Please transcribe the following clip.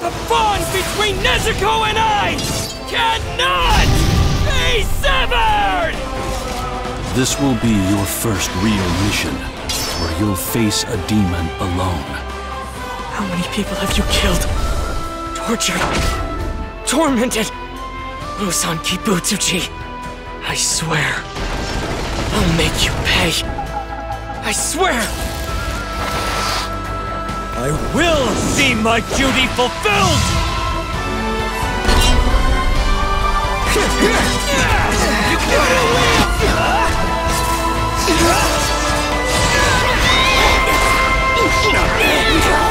The bond between Nezuko and I cannot be severed! This will be your first real mission, where you'll face a demon alone. How many people have you killed? Tortured? Tormented? Musan Kibutsuji, I swear, I'll make you pay. I swear! I will see my duty fulfilled! You gotta live!